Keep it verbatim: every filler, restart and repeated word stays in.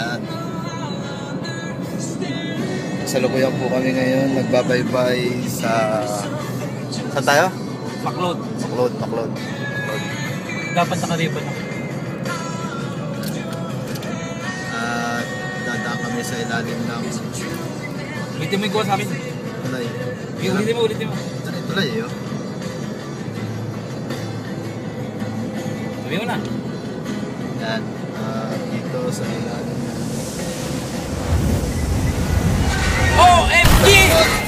Yan. Salukuyan po kami ngayon, nagbabaybay sa... Saan tayo? Baklod. Baklod, Baklod. Baklod. Dapat nakalipat ako. At dadaan kami sa ilalim ng... Ulitin mo yung gawa sa akin. Tulay. Ulitin mo, ulitin mo. Tulay eh, oh. Sabi mo na. Yan. Uh, dito sa ilalim ng... O M G!